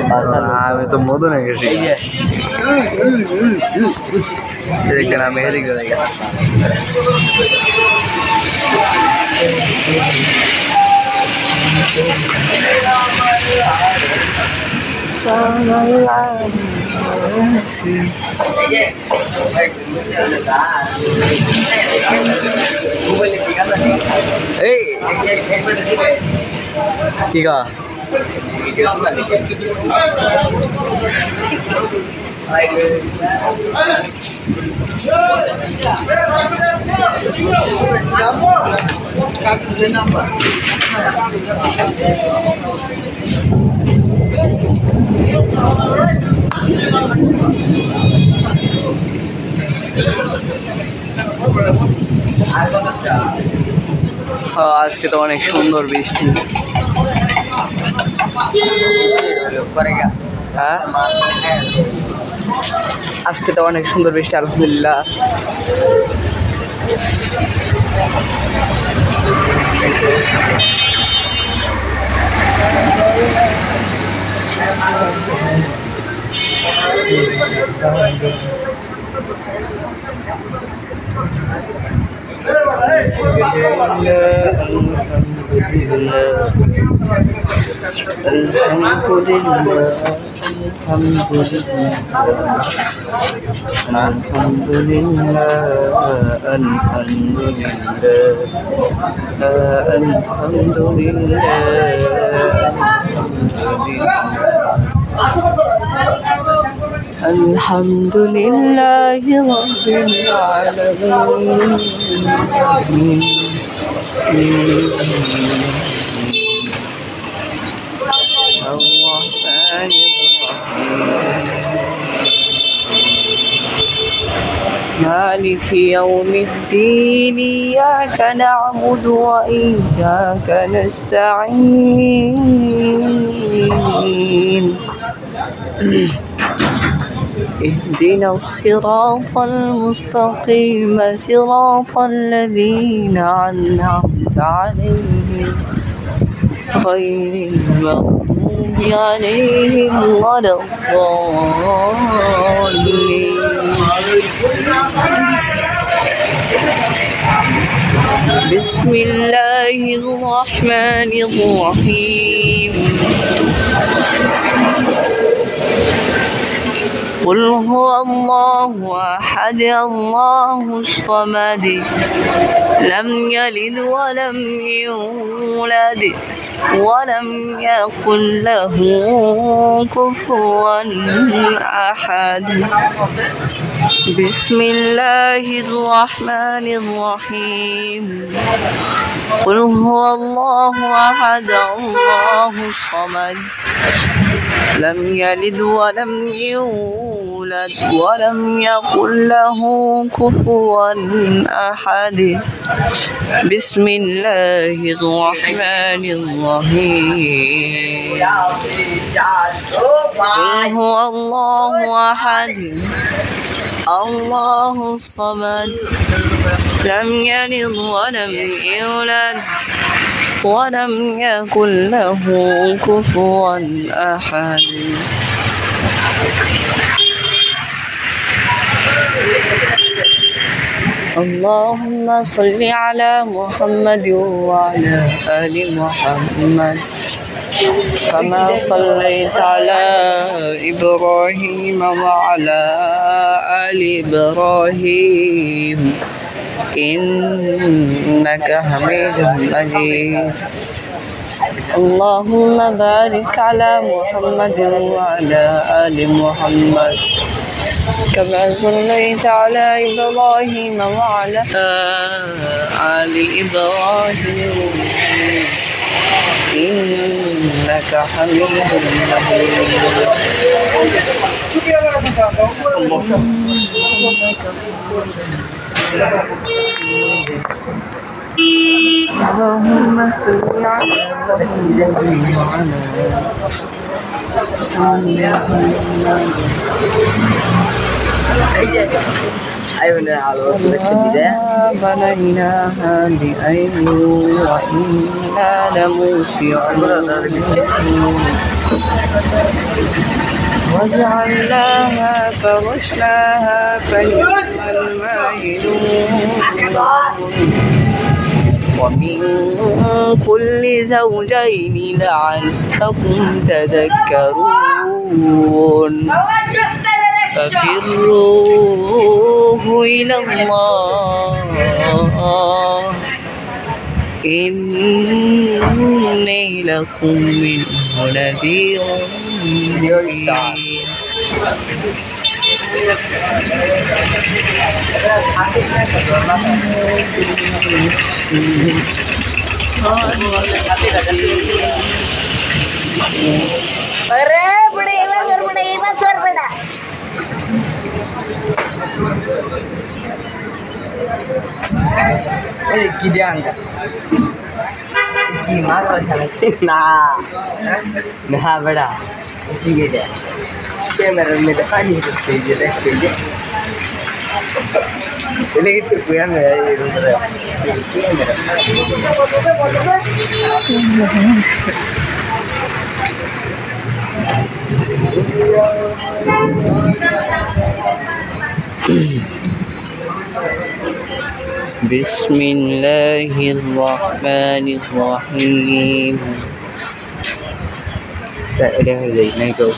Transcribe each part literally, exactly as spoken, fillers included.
আমি তো মধু নিয়ে গেছি দেখেন আমি এদিকে কি গা আজকে তো অনেক সুন্দর বৃষ্টি হ্যাঁ আজকে তো অনেক সুন্দর বৃষ্টি আলহামদুলিল্লাহ الحمد لله رب العالمين الرحمن الرحيم مالك يوم الدين إياك نعبد وإياك نستعين اهدنا الصراط المستقيم صراط الذين أنعمت عليهم غير المغضوب عليهم ولا الضالين بسم الله الرحمن الرحيم قل هو الله أحد الله الصمد لم يلد ولم يولد ولم يكن له كفوا أحد بسم الله الرحمن الرحيم قل هو الله أحد الله الصمد لم يلد ولم يولد ولم يكن له كفوا أحد بسم الله الرحمن الرحيم قل هو الله أحد الله الصمد لم يلد ولم يولد ولم يكن له كفوا أحد اللهم صل على محمد وعلى آل محمد كما صليت على إبراهيم وعلى آل إبراهيم إنك حميد مجيد اللهم بارك على محمد وعلى آل محمد كما صليت على إبراهيم وعلى آل إبراهيم إنك حميد مجيد اللهم صل على محمد وعلى بنيناها بأيد وإنا لموسعون وجعلناها فرشناها فنعم الماهدون ومن كل زوجين لعلكم تذكرون ففروه إلى الله إني لكم منه نذير مبين अरे बड़े इमा जोर बड़ा इमा जोर बड़ा ए किती अंगा की मारो शाला ना ना बड़ा ठीक है कैमरा में दिखानी है पेज देख page ini gitu ya ya Bismillahirrahmanirrahim. Tak ada lagi naik kau.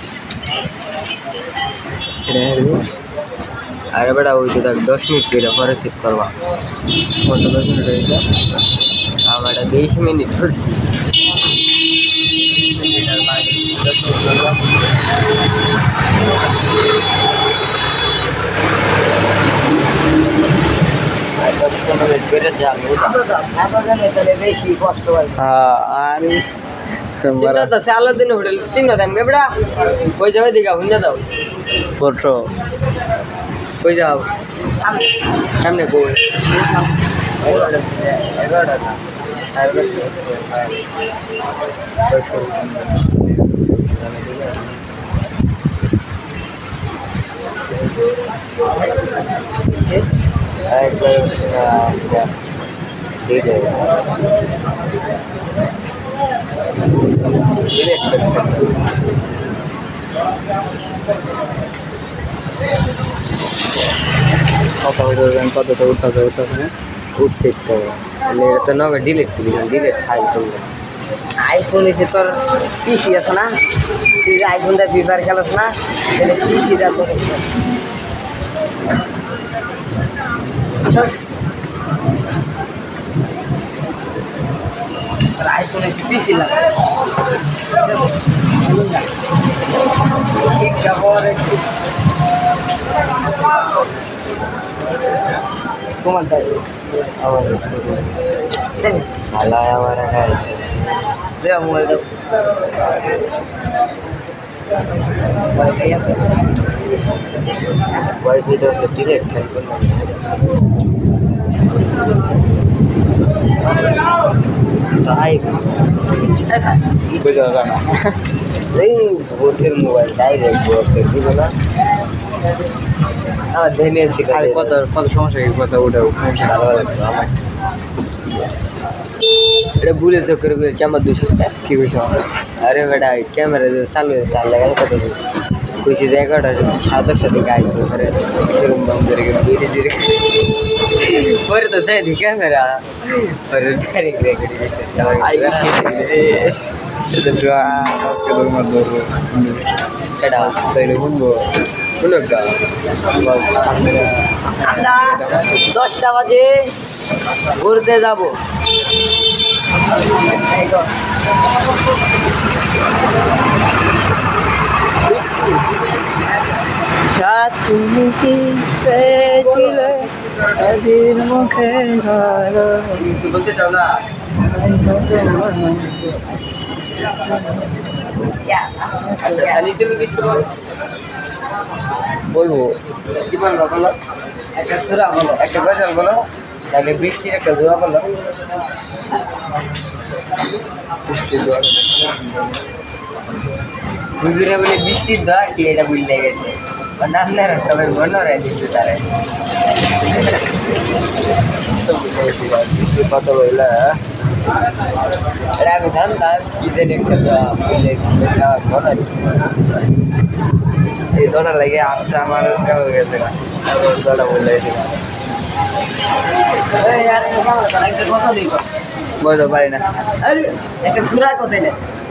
अरे बड़ा हुई तो तक दस मिनट के लिए रिसीव करवा कौन तो दस मिनट रहेगा हाँ बड़ा बीस मिनट थोड़ी सी दस मिनट बेरे जालू हाँ अरे चिंता तो साल दिन होटल तीन होता है बड़ा कोई जगह दिखा हुन्ना जाओ फोटो कोई जाओ सामने कोई एगारह था एक बार ठीक है কত কতটা উঠাতে উঠাতে উঠছে তো এটা তো নগে ডিলিট করি ডিলিট ফাইল করবো আইফোন এসে তোর পিসি আছে না তুই যে আইফোনটা ফ্রি ফায়ার খেলাস না তাহলে পিসিটা করে আইফোন এসে পিসি লাগে শিক্ষা পরে কোমানটা আবার দেন আলা আমার খাই দে মোবাইল দাও ওয়াইফাই আছে ওয়াইফাই তো ডিরেক্ট খাই করব তো আই কি কইলো না এই বসের মোবাইল ডাইরেক্ট বসের কি বলা हाँ देने से अरे पता पता समस्या की पता उठा समस्या डालवा আমার এটা ভুলে চক্কর করে চামচ দুই सकता है কি কইছো আরে বেটা ক্যামেরা যে চালু তার লাগা কত দিন কইছি যে এগারোটা সাতটা থেকে আইতো করে এরকম দাম করে বিড়ি সিরে পরে তো সেই ক্যামেরা পরে ডাইরেক্ট রেকর্ড করতে সবাই আই এটা তো আজকে তো মত ধরো এটা তাইলে বুঝবো আমরা দশটা বাজে ঘুরতে যাব তুমি কি পেয়েছিলে আদির মুখে বলতে চাও না আচ্ছা সানি তুমি কিছু বলো বলবো কি বলবো বলো একটা সুরা বলো একটা গজল বলো তাহলে বৃষ্টির একটা দোয়া বলো বৃষ্টির দোয়া হুজুরে বলে বৃষ্টির দোয়া কি এটা ভুলে গেছে নান্নারা সবাই মনে রাখে দিতে তারা কত বললা এটা আমি জানতাম কি জানি একটা বললে মনে এই দোটা লাগে আটটা আমার হয়ে গেছে তারপর দোটা বলে গেছে বলো পারি না আরে একটা সুরা কোথায়